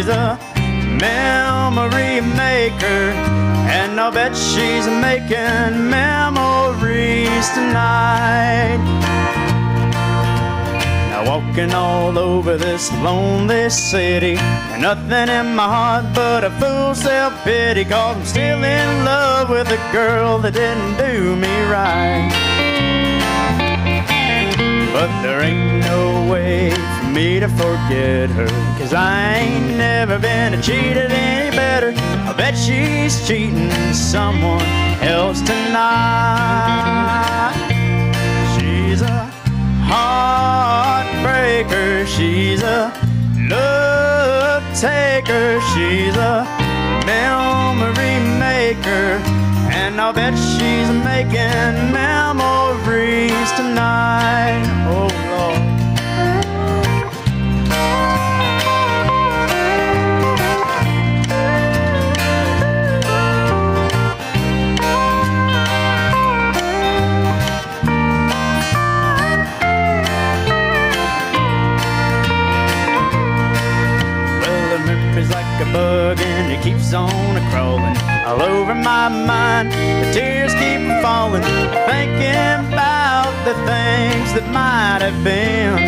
She's a memory maker, and I'll bet she's making memories tonight. Now walking all over this lonely city, nothing in my heart but a fool's self-pity, 'cause I'm still in love with a girl that didn't do me right. But there ain't no way for me to forget her, 'cause I ain't never been cheated any better. I bet she's cheating someone else tonight. She's a heartbreaker, she's a love taker, she's a memory maker, and I'll bet she's making memories tonight. Oh Lord. A bug and it keeps on crawling all over my mind. The tears keep falling, thinking about the things that might have been.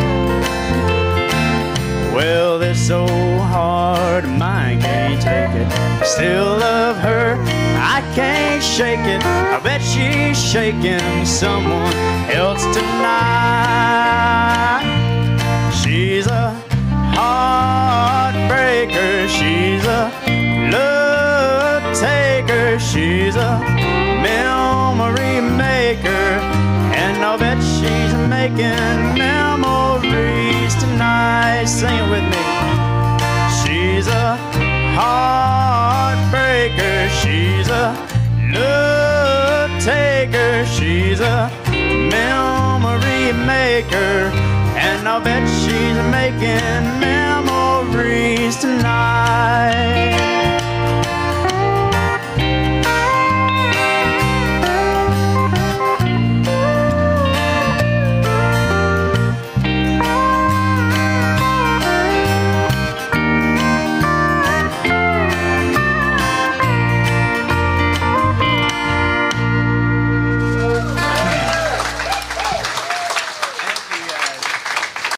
Well, this old heart of mine can't take it. I still love her, I can't shake it. I bet she's shaking someone else tonight. She's a heartbreaker, she's a love taker, she's a memory maker, and I'll bet she's making memories tonight. Sing it with me. She's a heartbreaker, she's a love taker, she's a memory maker, and I'll bet she's making memories tonight.